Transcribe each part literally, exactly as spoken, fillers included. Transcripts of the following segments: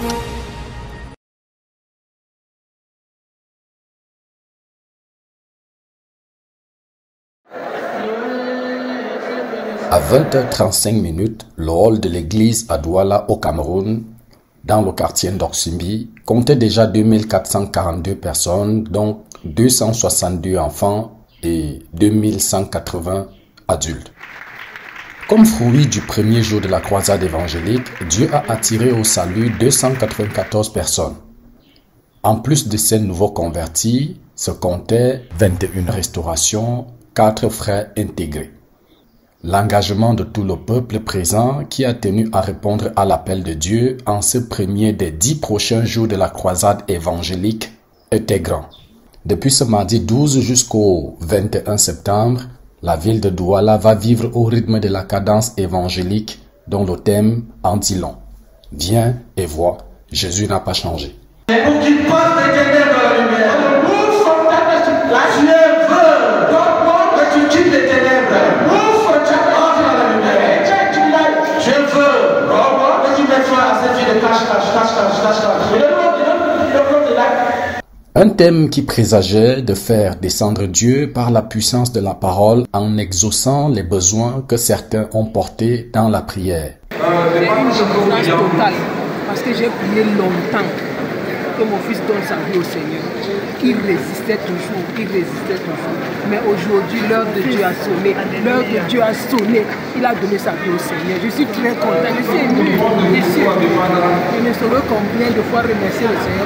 À vingt heures trente-cinq minutes, le hall de l'église à Douala au Cameroun, dans le quartier d'Oximbi, comptait déjà deux mille quatre cent quarante-deux personnes, dont deux cent soixante-deux enfants et deux mille cent quatre-vingts adultes. Comme fruit du premier jour de la croisade évangélique, Dieu a attiré au salut deux cent quatre-vingt-quatorze personnes. En plus de ces nouveaux convertis, se comptaient vingt et une restaurations, quatre frères intégrés. L'engagement de tout le peuple présent qui a tenu à répondre à l'appel de Dieu en ce premier des dix prochains jours de la croisade évangélique était grand. Depuis ce mardi douze jusqu'au vingt et un septembre, la ville de Douala va vivre au rythme de la cadence évangélique dont le thème en dit long. Viens et vois, Jésus n'a pas changé. Pour qu'il passe des ténèbres à la lumière. Move from darkness to light. Dieu veut. God wants que tu quittes les ténèbres. Move from darkness to la lumière. To light. Je veux. God wants que tu mettes fin à cette vie de cache, cache, cache, cache, cache, cache. You don't know, you don't, you don't know the light. Un thème qui présageait de faire descendre Dieu par la puissance de la parole en exaucant les besoins que certains ont portés dans la prière. C'est une souffrance totale parce que j'ai prié longtemps que mon fils donne sa vie au Seigneur. Il résistait toujours, il résistait toujours. Mais aujourd'hui, l'heure de Dieu a sonné, l'heure de Dieu a sonné. Il a donné sa vie au Seigneur. Je suis très content, je suis ému. Je suis Je ne saurais combien de fois remercier le Seigneur.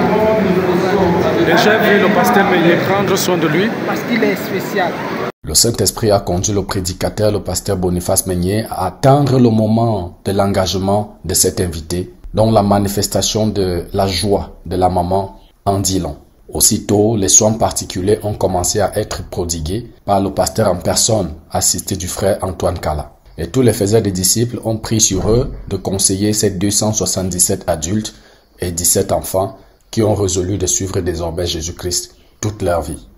Et j'ai vu le pasteur Meillet prendre soin de lui. Parce qu'il est spécial. Le Saint-Esprit a conduit le prédicateur, le pasteur Boniface Meignet, à attendre le moment de l'engagement de cet invité, dont la manifestation de la joie de la maman en dit long. Aussitôt, les soins particuliers ont commencé à être prodigués par le pasteur en personne, assisté du frère Antoine Kala. Et tous les faiseurs des disciples ont pris sur eux de conseiller ces deux cent soixante-dix-sept adultes et dix-sept enfants qui ont résolu de suivre désormais Jésus-Christ toute leur vie.